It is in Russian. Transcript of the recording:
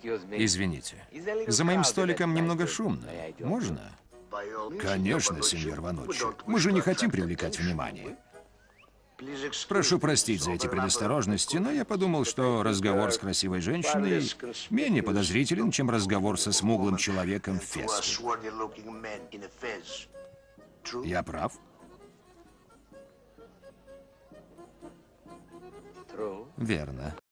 Извините, за моим столиком немного шумно. Можно? Конечно, сеньор Вануччи. Мы же не хотим привлекать внимание. Прошу простить за эти предосторожности, но я подумал, что разговор с красивой женщиной менее подозрителен, чем разговор со смуглым человеком в феске. Я прав? Верно.